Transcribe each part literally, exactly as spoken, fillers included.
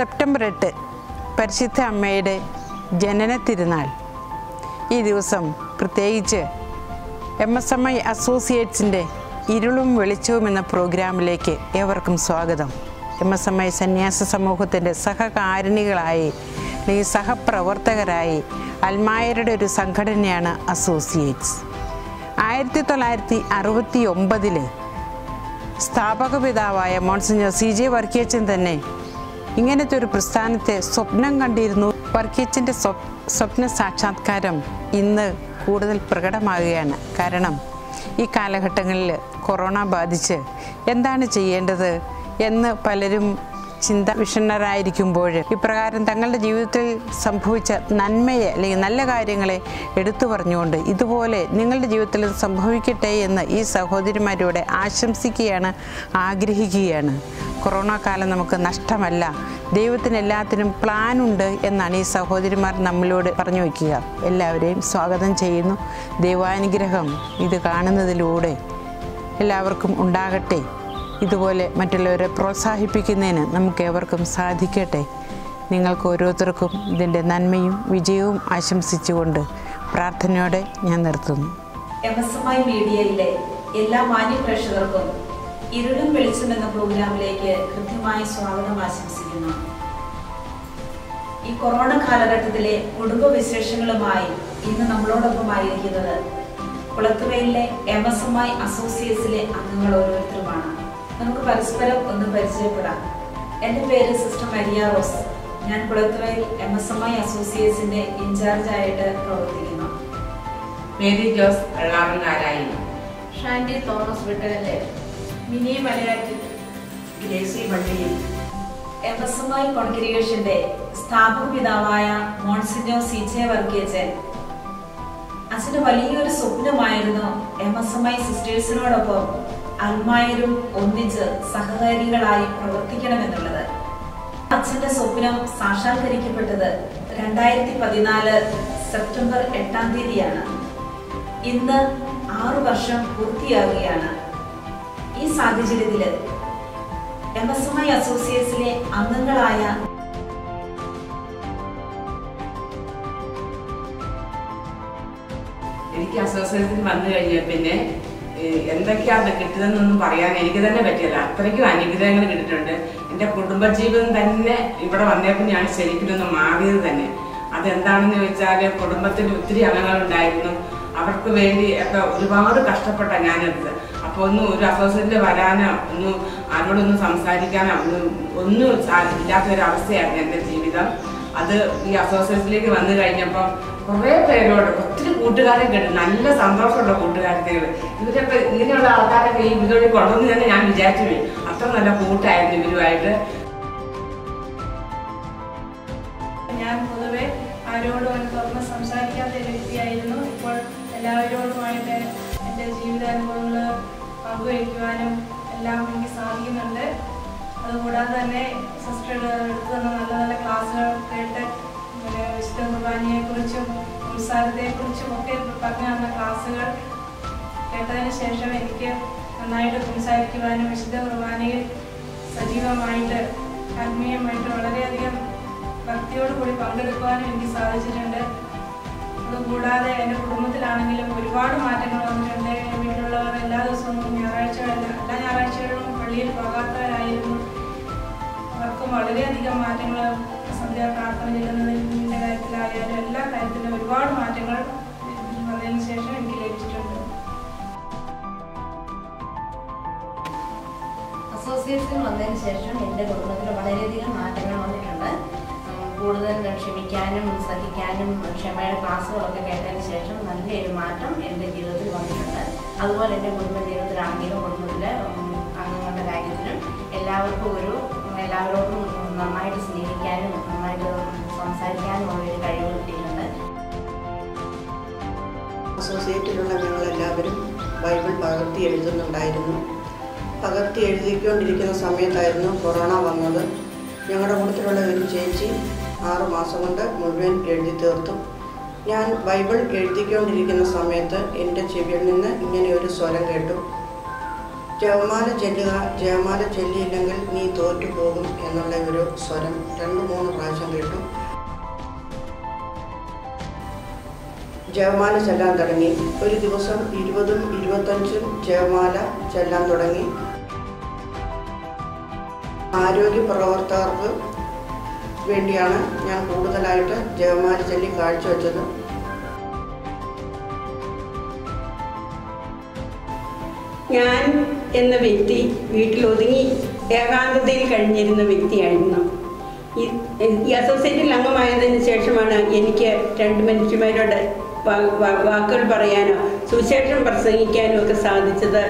September എട്ട് പരിശുദ്ധ അമ്മയുടെ ജനന തിരുനാൾ. ഈ ദിവസം പ്രത്യേകിച്ച് എം എസ് എം ഐ അസോസിയേറ്റ്സിൻ്റെ ഇരുളും വെളിച്ചവും എന്ന പ്രോഗ്രാമിലേക്ക് ഏവർക്കും സ്വാഗതം. എം എസ് എം ഐ സന്യാസ സമൂഹത്തിൻ്റെ സഹകാരിണികളായി അല്ലെങ്കിൽ സഹപ്രവർത്തകരായി അൽമായരുടെ ഒരു സംഘടനയാണ് അസോസിയേറ്റ്സ്. ആയിരത്തി തൊള്ളായിരത്തി അറുപത്തി ഒമ്പതില് സ്ഥാപക പിതാവായ മോൺസിഞ്ഞർ സി ജെ വർക്കിയച്ചൻ തന്നെ ഇങ്ങനത്തെ ഒരു പ്രസ്ഥാനത്തെ സ്വപ്നം കണ്ടിരുന്നു. വർക്കിയച്ചൻ്റെ സ്വപ്ന സാക്ഷാത്കാരം ഇന്ന് കൂടുതൽ പ്രകടമാകുകയാണ്. കാരണം ഈ കാലഘട്ടങ്ങളിൽ കൊറോണ ബാധിച്ച് എന്താണ് ചെയ്യേണ്ടത് എന്ന് പലരും ചിന്ത വിഷണ്ണരായിരിക്കുമ്പോൾ ഇപ്രകാരം തങ്ങളുടെ ജീവിതത്തിൽ സംഭവിച്ച നന്മയെ അല്ലെങ്കിൽ നല്ല കാര്യങ്ങളെ എടുത്തു പറഞ്ഞുകൊണ്ട് ഇതുപോലെ നിങ്ങളുടെ ജീവിതത്തിൽ സംഭവിക്കട്ടെ എന്ന് ഈ സഹോദരിമാരോടെ ആശംസിക്കുകയാണ്, ആഗ്രഹിക്കുകയാണ്. കൊറോണ കാലം നമുക്ക് നഷ്ടമല്ല, ദൈവത്തിന് എല്ലാത്തിനും പ്ലാനുണ്ട് എന്നാണ് ഈ സഹോദരിമാർ നമ്മളോട് പറഞ്ഞു വയ്ക്കുക. എല്ലാവരെയും സ്വാഗതം ചെയ്യുന്നു. ദൈവാനുഗ്രഹം ഇത് കാണുന്നതിലൂടെ എല്ലാവർക്കും ഉണ്ടാകട്ടെ. ഇതുപോലെ മറ്റുള്ളവരെ പ്രോത്സാഹിപ്പിക്കുന്നതിന് നമുക്ക് ഏവർക്കും സാധിക്കട്ടെ. നിങ്ങൾക്ക് ഓരോരുത്തർക്കും ഇതിൻ്റെ നന്മയും വിജയവും ആശംസിച്ചുകൊണ്ട് പ്രാർത്ഥനയോടെ ഞാൻ നിർത്തുന്നു. എം എസ് എം ഐ മീഡിയയിലെ എല്ലാ മാന്യ പ്രേക്ഷകർക്കും ഇരുളും വെളിച്ചം എന്ന പ്രോഗ്രാമിലേക്ക് കൃത്യമായ സ്വാഗതം ആശംസിക്കുന്നു. ഈ കൊറോണ കാലഘട്ടത്തിലെ കുടുംബ വിശേഷങ്ങളുമായി ഇന്ന് നമ്മളോടൊപ്പമായിരിക്കുന്നത് കുളത്തുവയിലെ എം എസ് എം ഐ അസോസിയേറ്റ്സിലെ അംഗങ്ങൾ ഓരോരുത്തരുമാണ്. നമുക്ക് പരസ്പരം ഒന്ന് പരിചയപ്പെടാം. എൻ്റെ പേര് സിസ്റ്റർ മരിയ റോസ്. ഞാൻ കുളത്തുവയിൽ എം എസ് എം ഐ അസോസിയേറ്റ്സിന്റെ ഇൻചാർജായിട്ട് പ്രവർത്തിക്കുന്നു. മേരി ജോസ് വെള്ളാറങ്ങാരായി, ഷാൻഡി തോമസ് വിട്ടകല്ലേ, മിനി മലയാറ്റി, ഗ്രേസി വള്ളിയിൽ. എം എസ് എം ഐ കോൺഗ്രിഗേഷന്റെ സ്ഥാപക പിതാവായ മോൺസിഞ്ഞർ സി ജെ വർക്കിയച്ചൻ അച്ഛന്റെ വലിയൊരു സ്വപ്നമായിരുന്നു എം എസ് എം ഐ സിസ്റ്റേഴ്സിനോടൊപ്പം അൽമായരും ഒന്നിച്ച് സഹകാരികളായി പ്രവർത്തിക്കണമെന്നുള്ളത്. അച്ഛന്റെ സ്വപ്നം സാക്ഷാത്കരിക്കപ്പെട്ടത് രണ്ടായിരത്തി പതിനാല് സെപ്റ്റംബർ എട്ടാം തീയതിയാണ്. ഇന്ന് ആറു വർഷം പൂർത്തിയാകുകയാണ്. ഈ സാഹചര്യത്തില് എം എസ് എം ഐ അസോസിയേറ്റ്സിലെ അംഗങ്ങളായ എനിക്ക് അസോസിയേഷനിൽ വന്നു കഴിഞ്ഞാൽ പിന്നെ എന്തൊക്കെയാണ് കിട്ടുന്നതെന്നൊന്നും പറയാൻ എനിക്ക് തന്നെ പറ്റില്ല. അത്രയ്ക്കും അനുഗ്രഹങ്ങൾ കിട്ടിയിട്ടുണ്ട്. എൻ്റെ കുടുംബജീവിതം തന്നെ ഇവിടെ വന്നപ്പോൾ ഞാൻ ശരിക്കും ഒന്ന് മാറിയത് തന്നെ. അതെന്താണെന്ന് ചോദിച്ചാൽ കുടുംബത്തിൽ ഒത്തിരി അംഗങ്ങളുണ്ടായിരുന്നു. അവർക്ക് വേണ്ടി ഒക്കെ ഒരുപാട് കഷ്ടപ്പെട്ട ഞാനെടുത്ത്. അപ്പോൾ ഒന്നും ഒരു അസോസിയേഷനിൽ വരാനോ ഒന്നും ആരോടൊന്നും സംസാരിക്കാനോ ഒന്നും ഒന്നും ഇല്ലാത്തൊരവസ്ഥയായിരുന്നു എൻ്റെ ജീവിതം. അത് ഈ അസോസിയേഷനിലേക്ക് വന്നു കഴിഞ്ഞപ്പം കുറേ പേരോട് ഒത്തിരി കൂട്ടുകാരെ കിട്ടും. നല്ല സന്തോഷമുള്ള കൂട്ടുകാരത്തികൾ. ഇവരൊക്കെ ഇങ്ങനെയുള്ള ആൾക്കാരൊക്കെ ഈ ഇതുവഴി കൊണ്ടുവന്ന് തന്നെ ഞാൻ വിചാരിച്ചു പോയി. അത്ര നല്ല കൂട്ടായിരുന്നു ഇവരുമായിട്ട്. ഞാൻ പൊതുവെ ആരോടും തുറന്ന് സംസാരിക്കാത്ത വ്യക്തിയായിരുന്നു. ഇപ്പോൾ എല്ലാവരോടുമായിട്ട് എൻ്റെ ജീവിതാനുഭവങ്ങൾ പങ്കുവയ്ക്കുവാനും എല്ലാം എനിക്ക് സാധിക്കുന്നുണ്ട്. അതുകൂടാതെ തന്നെ സിസ്റ്റർ എടുത്തു തന്ന നല്ല നല്ല ക്ലാസ്സുകൾ കേട്ട് വിശുദ്ധ കുർബാനയെക്കുറിച്ചും സംസാരത്തെക്കുറിച്ചും ഒക്കെ പറഞ്ഞു തന്ന ക്ലാസ്സുകൾ കേട്ടതിന് ശേഷം എനിക്ക് നന്നായിട്ട് സംസാരിക്കുവാനും വിശുദ്ധ കുർബാനയിൽ സജീവമായിട്ട് ആത്മീയമായിട്ട് വളരെയധികം ഭക്തിയോടുകൂടി പങ്കെടുക്കുവാനും എനിക്ക് സാധിച്ചിട്ടുണ്ട്. അതുകൂടാതെ എൻ്റെ കുടുംബത്തിലാണെങ്കിലും ഒരുപാട് മാറ്റങ്ങൾ വന്നിട്ടുണ്ട്. എൻ്റെ വീട്ടിലുള്ളവർ എല്ലാ ദിവസവും ഞായറാഴ്ചകളിൽ എല്ലാ ഞായറാഴ്ചകളിലും പള്ളിയിൽ പോകാത്തവരായിരുന്നു. അവർക്കും വളരെയധികം മാറ്റങ്ങൾ സന്ധ്യാ പ്രാർത്ഥന ചെല്ലുന്നതിൻ്റെ കാര്യത്തിലായാലും എല്ലാ കാര്യത്തിലും ഒരുപാട് മാറ്റങ്ങൾ വന്നതിന് ശേഷം എനിക്ക് ലഭിച്ചിട്ടുണ്ട്. അസോസിയേഷൻ വന്നതിന് ശേഷം എൻ്റെ കുടുംബത്തിൽ വളരെയധികം മാറ്റങ്ങൾ വന്നിട്ടുണ്ട്. കൂടുതൽ ക്ഷമിക്കാനും സഹിക്കാനും ക്ഷമയുടെ ക്ലാസ്സുകളൊക്കെ കേട്ടതിന് ശേഷം നല്ലൊരു മാറ്റം എൻ്റെ ജീവിതത്തിൽ വന്നിട്ടുണ്ട്. അതുപോലെ എൻ്റെ കുടുംബ ജീവിതത്തിലാണെങ്കിലും കുടുംബത്തിലെ അംഗങ്ങളുടെ കാര്യത്തിലും എല്ലാവർക്കും ഒരു എല്ലാവരോടും നന്നായിട്ട് സ്നേഹിക്കാനും നന്നായിട്ട് സംസാരിക്കാനും ഉള്ളൊരു കഴിവ് കിട്ടിയിട്ടുണ്ട്. അസോസിയേറ്റിലുള്ള ഞങ്ങളെല്ലാവരും ബൈബിൾ പകർത്തി എഴുതുന്നുണ്ടായിരുന്നു. പകർത്തി എഴുതിക്കൊണ്ടിരിക്കുന്ന സമയത്തായിരുന്നു കൊറോണ വന്നത്. ഞങ്ങളുടെ കൂട്ടത്തിലുള്ള ഒരു ചേച്ചി ആറു മാസം കൊണ്ട് മുഴുവൻ എഴുതി തീർത്തു. ഞാൻ ബൈബിൾ എഴുതിക്കൊണ്ടിരിക്കുന്ന സമയത്ത് എൻ്റെ ചെവിയിൽ നിന്ന് ഇങ്ങനെ ഒരു സ്വരം കേട്ടു, ജപമാല ചെല്ലുക, ജപമാല ചെല്ലിയില്ലെങ്കിൽ നീ തോറ്റു പോകും എന്നുള്ള ഒരു സ്വരം രണ്ട് മൂന്ന് പ്രാവശ്യം കേട്ടു. ജപമാല ചെല്ലാൻ തുടങ്ങി. ഒരു ദിവസം ഇരുപതും ഇരുപത്തഞ്ചും ജപമാല ചെല്ലാൻ തുടങ്ങി. ആരോഗ്യ പ്രവർത്തകർക്ക് വേണ്ടിയാണ് ഞാൻ കൂടുതലായിട്ട് ജപമാല ചൊല്ലി കാഴ്ചവെച്ചത്. ഞാൻ എന്ന വ്യക്തി വീട്ടിൽ ഒതുങ്ങി ഏകാന്തതയിൽ കഴിഞ്ഞിരുന്ന വ്യക്തിയായിരുന്നു. ഈ അസോസിയേറ്റിൽ അംഗമായതിനു ശേഷമാണ് എനിക്ക് രണ്ട് മനുഷ്യന്മാരോട് വാക്കുകൾ പറയാനോ സുവിശേഷം പ്രസംഗിക്കാനും ഒക്കെ സാധിച്ചത്.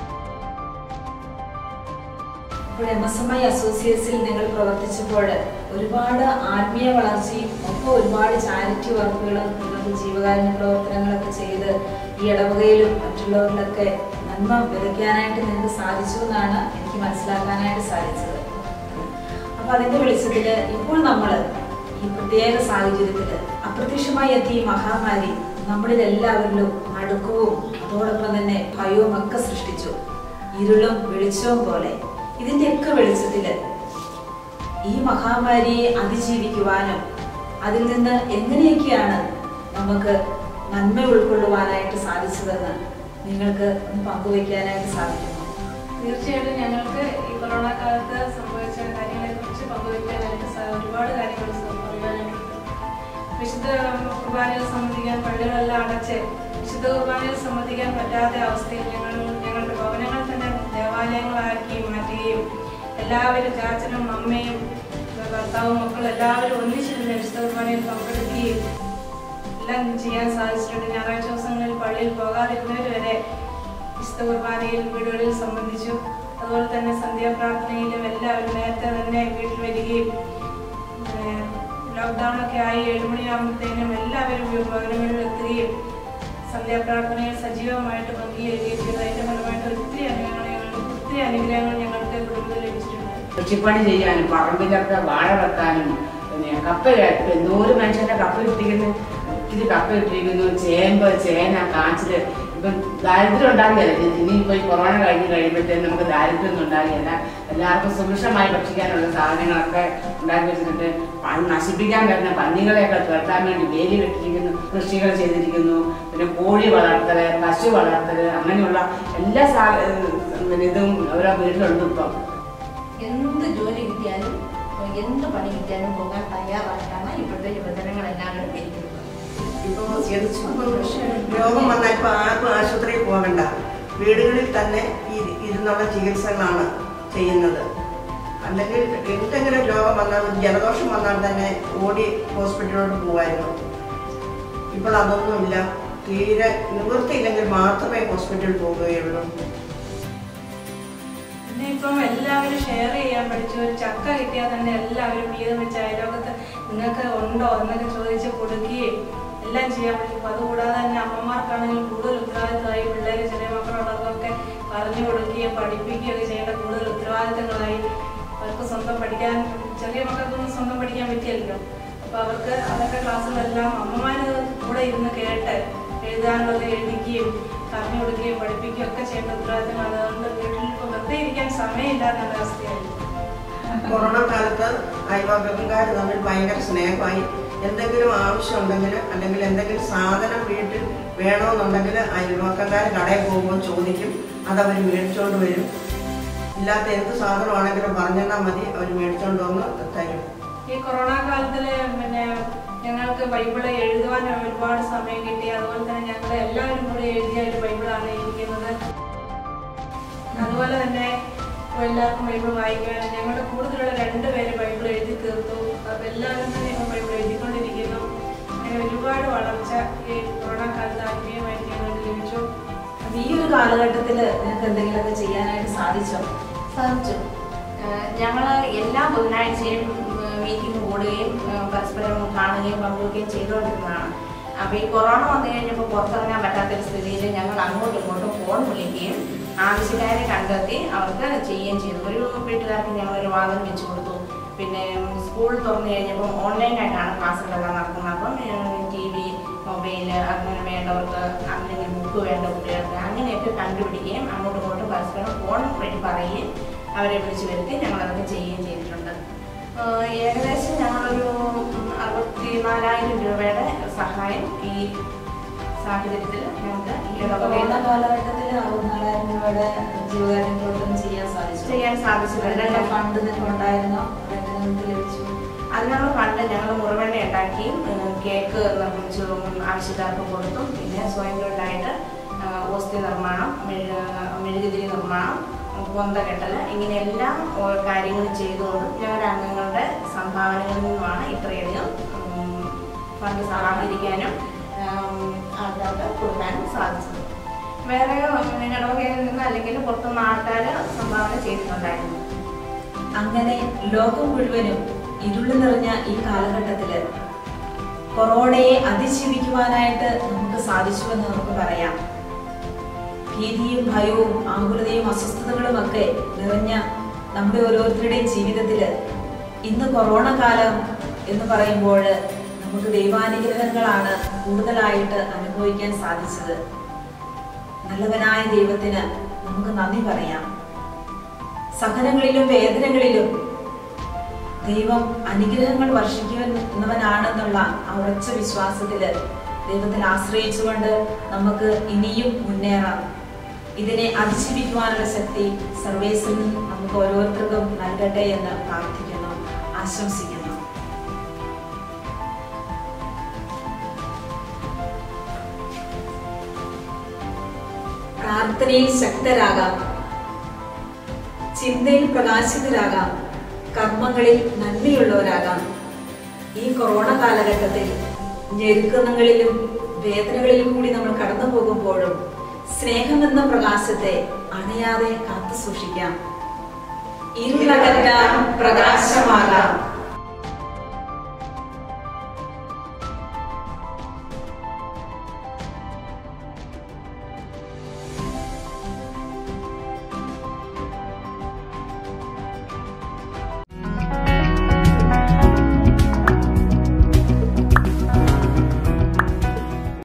ഇപ്പോൾ എം എസ് എം ഐ അസോസിയേറ്റ്സിൽ നിങ്ങൾ പ്രവർത്തിച്ചപ്പോൾ ഒരുപാട് ആത്മീയ വളർച്ചയും ഒപ്പം ഒരുപാട് ചാരിറ്റി വർക്കുകളും നിങ്ങൾക്ക് ജീവകാരുണ്യ പ്രവർത്തനങ്ങളൊക്കെ ചെയ്ത് ഈ ഇടവകയിലും മറ്റുള്ളവരിലൊക്കെ നന്മ വിതയ്ക്കാനായിട്ട് നിങ്ങൾക്ക് സാധിച്ചു എന്നാണ് എനിക്ക് മനസ്സിലാക്കാനായിട്ട് സാധിച്ചത്. അപ്പം അതിൻ്റെ വെളിച്ചത്തിൽ ഇപ്പോൾ നമ്മൾ ഈ പ്രത്യേക സാഹചര്യത്തിൽ അപ്രത്യക്ഷമായി എത്തിയ ഈ മഹാമാരി നമ്മളിൽ എല്ലാവരിലും നടുക്കവും അതോടൊപ്പം തന്നെ ഭയവും ഒക്കെ സൃഷ്ടിച്ചു. ഇരുളും വെളിച്ചവും പോലെ ഇതിൻ്റെയൊക്കെ വെളിച്ചത്തിൽ ഈ മഹാമാരിയെ അതിജീവിക്കുവാനും അതിൽ നിന്ന് എങ്ങനെയൊക്കെയാണ് നമുക്ക് നന്മ ഉൾക്കൊള്ളുവാനായിട്ട് സാധിച്ചതെന്ന് നിങ്ങൾക്ക് ഒന്ന് പങ്കുവയ്ക്കാനായിട്ട് സാധിക്കുന്നു? തീർച്ചയായിട്ടും ഞങ്ങൾക്ക് ഈ കൊറോണ കാലത്ത് സംഭവിച്ച കാര്യങ്ങളെ കുറിച്ച് പങ്കുവയ്ക്കാനായിട്ട് ഒരുപാട് കാര്യങ്ങൾ പറയാനായിട്ടുണ്ട്. വിശുദ്ധ കുർബാനയിൽ സംബന്ധിക്കാൻ പള്ളികളെല്ലാം അടച്ച് വിശുദ്ധ കുർബാനയിൽ സംബന്ധിക്കാൻ പറ്റാത്ത അവസ്ഥയിൽ ഞങ്ങൾ ഞങ്ങളുടെ ഭവനങ്ങൾ തന്നെ ദേവാലയങ്ങളാക്കി മാറ്റുകയും എല്ലാവരും ചാച്ചനും അമ്മയും ഭർത്താവും മക്കളും എല്ലാവരും ഒന്നിച്ചിരുന്ന് വിശുദ്ധ കുർബാനയിൽ പങ്കെടുക്കുകയും എല്ലാം ചെയ്യാൻ സാധിച്ചിട്ടുണ്ട്. ഞായറാഴ്ച ദിവസങ്ങളിൽ പള്ളിയിൽ പോകാതിരുന്നവർ വരെ വിശുദ്ധ കുർബാനയിൽ വീടുകളിൽ സംബന്ധിച്ചു. അതുപോലെ തന്നെ സന്ധ്യാപ്രാർത്ഥനയിലും എല്ലാവരും നേരത്തെ തന്നെ വീട്ടിൽ വരികയും ലോക്ക്ഡൗൺ ഒക്കെ ആയി ഏഴുമണിയാകുമ്പോഴത്തേനും എല്ലാവരും ഭവനങ്ങളിൽ എത്തുകയും സന്ധ്യാപ്രാർത്ഥനയിൽ സജീവമായിട്ട് പങ്കുചേരുകയും ചെയ്തു. അതിന്റെ ഫലമായിട്ട് ഒത്തിരി അനുഗ്രഹങ്ങൾ ഒത്തിരി അനുഗ്രഹങ്ങൾ ഞങ്ങൾക്ക് കുടുംബത്തിൽ ലഭിച്ചിട്ടുണ്ട്. കൃഷിപ്പണി ചെയ്യാനും പറമ്പിലൊക്കെ വാഴ വെക്കാനും പിന്നെ കപ്പ എന്തോരം മനുഷ്യന്റെ കപ്പ കിട്ടിക്കുന്നു, ഒത്തിരി കപ്പ കിട്ടിയിരിക്കുന്നു. ചേമ്പ്, ചേന, കാച്ചില്. ഇപ്പം ദാരിദ്ര്യം ഉണ്ടാകില്ല. ഇനിയിപ്പോൾ ഈ കൊറോണ കഴിഞ്ഞ് കഴിയുമ്പോഴത്തേക്കും നമുക്ക് ദാരിദ്ര്യം ഒന്നും ഉണ്ടാകില്ല. എല്ലാവർക്കും സുഭിക്ഷമായി ഭക്ഷിക്കാനുള്ള സാധനങ്ങളൊക്കെ ഉണ്ടാക്കി വെച്ചിട്ടുണ്ട്. അത് നശിപ്പിക്കാൻ പറ്റുന്ന പന്നികളെയൊക്കെ തുരത്താൻ വേണ്ടി വേലി വെട്ടിരിക്കുന്നു, കൃഷികൾ ചെയ്തിരിക്കുന്നു. പിന്നെ കോഴി വളർത്തല്, പശു വളർത്തല്, അങ്ങനെയുള്ള എല്ലാ സാ ഇതും ഓരോ വീട്ടിലുണ്ട്. ഇപ്പം എന്ത് ജോലി കിട്ടിയാലും എന്ത് പണി കിട്ടിയാലും പോകാൻ തയ്യാറായിട്ടാണ് ഇപ്പോഴത്തെ യുവജനങ്ങളെല്ലാവരും ഇരിക്കുന്നത്. രോഗം വന്നാൽ ഇപ്പൊ ആർക്കും ആശുപത്രിയിൽ പോകണ്ട, വീടുകളിൽ തന്നെ ഇരുന്നുള്ള ചികിത്സകളാണ് ചെയ്യുന്നത്. അല്ലെങ്കിൽ എന്തെങ്കിലും രോഗം വന്നാൽ ജലദോഷം വന്നാൽ തന്നെ ഓടി ഹോസ്പിറ്റലിലോട്ട് പോകുമായിരുന്നു. ഇപ്പോൾ അതൊന്നുമില്ല. തീരെ നിവൃത്തിയില്ലെങ്കിൽ മാത്രമേ ഹോസ്പിറ്റലിൽ പോവുകയുള്ളൂ. പിന്നെ ഇപ്പം എല്ലാവരും ഷെയർ ചെയ്യാൻ പഠിച്ചു. ഒരു ചക്ക കിട്ടിയാൽ തന്നെ എല്ലാവരും വീതം വെച്ച് അയലോകത്ത് നിങ്ങൾക്ക് ഉണ്ടോ എന്നൊക്കെ ചോദിച്ച് കൊടുക്കുകയും എല്ലാം ചെയ്യാൻ പറ്റും. അതുകൂടാതെ തന്നെ അമ്മമാർക്കാണെങ്കിലും കൂടുതൽ ഉത്തരവാദിത്തമായി പിള്ളേർ ചെറിയ മക്കളുള്ളവർക്കൊക്കെ പറഞ്ഞു കൊടുക്കുകയും പഠിപ്പിക്കുകയൊക്കെ ചെയ്യേണ്ട കൂടുതൽ ഉത്തരവാദിത്തങ്ങളായി. അവർക്ക് സ്വന്തം പഠിക്കാൻ, ചെറിയ മക്കൾക്കൊന്നും സ്വന്തം പഠിക്കാൻ പറ്റിയല്ലോ. അപ്പോൾ അവർക്ക് അതൊക്കെ ക്ലാസ്സുകളെല്ലാം അമ്മമാർ കൂടെ ഇരുന്ന് കേട്ട് എഴുതാനുള്ളത് എഴുതിക്കുകയും പറഞ്ഞു കൊടുക്കുകയും പഠിപ്പിക്കുകയും ഒക്കെ ചെയ്യേണ്ട ഉത്തരവാദിത്തങ്ങൾ. അതുകൊണ്ട് വീട്ടിൽ ഇപ്പോൾ വെറുതെ ഇരിക്കാൻ സമയമില്ലാത്ത അവസ്ഥയായിരുന്നു. കൊറോണ കാലത്ത് അയൽവക്കക്കാർ തമ്മിൽ ഭയങ്കര സ്നേഹമായി. എന്തെങ്കിലും ആവശ്യമുണ്ടെങ്കിൽ അല്ലെങ്കിൽ എന്തെങ്കിലും സാധനം വീട്ടിൽ വേണമെന്നുണ്ടെങ്കിൽ അയൽവക്കക്കാർ കടയിൽ പോകുമ്പോൾ ചോദിക്കും, അതവർ മേടിച്ചുകൊണ്ട് വരും. ഇല്ലാത്ത എന്ത് സാധനമാണെങ്കിലും പറഞ്ഞാൽ മതി, അവർ മേടിച്ചുകൊണ്ട് വന്ന് തരും. ഈ കൊറോണ കാലത്തില് പിന്നെ ഞങ്ങൾക്ക് ബൈബിള് എഴുതുവാൻ ഒരുപാട് സമയം കിട്ടി. അതുപോലെ തന്നെ ഞങ്ങൾ എല്ലാവരും കൂടി എഴുതിയ ഒരു ബൈബിളാണ് ഇരിക്കുന്നത്. അതുപോലെ തന്നെ എല്ലാവർക്കും ബൈബിൾ വായിക്കുവാനും ഞങ്ങളുടെ കൂടുതലുള്ള രണ്ടുപേര് ബൈബിൾ എഴുതി തീർത്തു. അപ്പോൾ എല്ലാവരും തന്നെ ഇപ്പോൾ ബൈബിൾ എഴുതിക്കൊണ്ടിരിക്കുന്നു. അങ്ങനെ ഒരുപാട് വളർച്ച ഈ കൊറോണ കാലത്ത് ആത്മീയമായിട്ട് ഞങ്ങൾക്ക് ലഭിച്ചു. ഈ ഒരു കാലഘട്ടത്തിൽ നിങ്ങൾക്ക് എന്തെങ്കിലുമൊക്കെ ചെയ്യാനായിട്ട് സാധിച്ചോ? സാധിച്ചു. ഞങ്ങൾ എല്ലാ ബുധനാഴ്ചയും മീറ്റിംഗ് കൂടുകയും പരസ്പരം കാണുകയും പങ്കുവയ്ക്കുകയും ചെയ്തുകൊണ്ടിരുന്നതാണ്. അപ്പോൾ ഈ കൊറോണ വന്നു കഴിഞ്ഞപ്പോൾ പുറത്തിറങ്ങാൻ പറ്റാത്തൊരു സ്ഥിതിയിൽ ഞങ്ങൾ അങ്ങോട്ടും ഇങ്ങോട്ടും ഫോൺ വിളിക്കുകയും ആവശ്യക്കാരെ കണ്ടെത്തി അവർക്ക് ചെയ്യുകയും ചെയ്തു. ഒരു വീട്ടുകാർക്ക് ഞങ്ങളൊരു വാദം വെച്ച് കൊടുത്തു. പിന്നെ സ്കൂൾ തുറന്നു കഴിഞ്ഞപ്പോൾ ഓൺലൈനായിട്ടാണ് ക്ലാസ്സുകളെല്ലാം നടക്കുന്നത്. അപ്പം ടി വി, മൊബൈൽ അങ്ങനെ വേണ്ടവർക്ക് അല്ലെങ്കിൽ ബുക്ക് വേണ്ട കുട്ടികൾക്ക് അങ്ങനെയൊക്കെ കണ്ടുപിടിക്കുകയും അങ്ങോട്ടും ഇങ്ങോട്ടും പരസ്പരം വർക്കുകൾ ഫോൺ വഴി പറയുകയും അവരെ വിളിച്ചു വരുത്തി ഞങ്ങളതൊക്കെ ചെയ്യുകയും ചെയ്തിട്ടുണ്ട്. ഏകദേശം ഞങ്ങളൊരു അറുപത്തി നാലായിരം രൂപയുടെ സഹായം ഈ സാഹചര്യത്തിൽ ഞങ്ങൾക്ക് ഈ കൊറോണ കാലഘട്ടത്തിൽ അറുപത്തിനാലായിരം രൂപയുടെ ജീവകാരുണ്യപ്രവർത്തനം ചെയ്യാൻ സാധിച്ചു ചെയ്യാൻ സാധിച്ചിട്ടുണ്ട്. ഫണ്ട് നിങ്ങൾക്ക് ഉണ്ടായിരുന്നോ? നിങ്ങൾക്ക് ലഭിച്ചു? അതിനുള്ള ഫണ്ട് ഞങ്ങൾ മുറിവെണ്ണ ഉണ്ടാക്കി കേക്ക് നിർമ്മിച്ചു ആവശ്യക്കാർക്ക് കൊടുത്തും പിന്നെ സ്വയം തൊഴിലായിട്ട് ഓസ്തി നിർമ്മാണം, മെഴുകുതിരി നിർമ്മാണം, പൊന്ത കെട്ടൽ, ഇങ്ങനെ എല്ലാ കാര്യങ്ങളും ചെയ്തുകൊണ്ടും ഞങ്ങളുടെ അംഗങ്ങളുടെ സംഭാവനകളിൽ നിന്നുമാണ് ഇത്രയധികം ഫണ്ട് സമാഹരിക്കാനും ആൾക്കാർക്ക് കൊടുക്കാനും സാധിച്ചത്. വേറെ ഇടവകയിൽ നിന്ന് അല്ലെങ്കിൽ പുറത്തുനിന്ന് ആൾക്കാർ സംഭാവന ചെയ്തിട്ടുണ്ടായിരുന്നു. അങ്ങനെ ലോകം മുഴുവനും ഇരുള് നിറഞ്ഞ ഈ കാലഘട്ടത്തില് കൊറോണയെ അതിജീവിക്കുവാനായിട്ട് നമുക്ക് സാധിച്ചുവെന്ന് നമുക്ക് പറയാം. ഭീതിയും ഭയവും ആകുലതയും അസ്വസ്ഥതകളും ഒക്കെ നിറഞ്ഞ നമ്മുടെ ഓരോരുത്തരുടെയും ജീവിതത്തില് ഇന്ന് കൊറോണ കാലം എന്ന് പറയുമ്പോൾ നമുക്ക് ദൈവാനുഗ്രഹങ്ങളാണ് കൂടുതലായിട്ട് അനുഭവിക്കാൻ സാധിച്ചത്. നല്ലവനായ ദൈവത്തിന് നമുക്ക് നന്ദി പറയാം. സഹനങ്ങളിലും വേദനകളിലും ദൈവം അനുഗ്രഹങ്ങൾ വർഷിക്കുന്നവനാണെന്നുള്ള ആ ഉറച്ച വിശ്വാസത്തില് ദൈവത്തിൽ ആശ്രയിച്ചുകൊണ്ട് നമുക്ക് ഇനിയും മുന്നേറാം. ഇതിനെ അതിജീവിക്കുവാനുള്ള ശക്തി സർവേശ്വരൻ നമുക്ക് ഓരോരുത്തർക്കും നൽകട്ടെ എന്ന് പ്രാർത്ഥിക്കുന്നു, ആശംസിക്കുന്നു. പ്രാർത്ഥനയിൽ ശക്തരാകാം, ചിന്തയിൽ പ്രകാശിതരാകാം, കർമ്മങ്ങളിൽ നന്ദിയുള്ളവരാകാം. ഈ കൊറോണ കാലഘട്ടത്തിൽ ഞെരുക്കങ്ങളിലും വേദനകളിലും കൂടി നമ്മൾ കടന്നു പോകുമ്പോഴും സ്നേഹമെന്ന പ്രകാശത്തെ അണയാതെ കാത്തു സൂക്ഷിക്കാം. ഇരുളകറ്റാൻ പ്രകാശമാകാം.